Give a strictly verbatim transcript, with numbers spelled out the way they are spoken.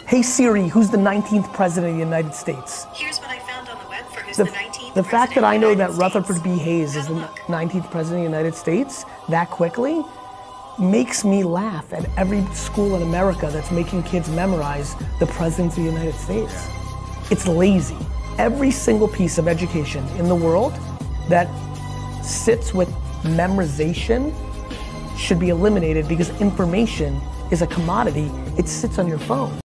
Hey Siri, who's the nineteenth president of the United States? Here's what I found on the web for who's The, the nineteenth the fact that I know that Rutherford States. B. Hayes is Have a the look. nineteenth president of the United States that quickly makes me laugh at every school in America that's making kids memorize the presidents of the United States. It's lazy. Every single piece of education in the world that sits with memorization should be eliminated because information is a commodity. It sits on your phone.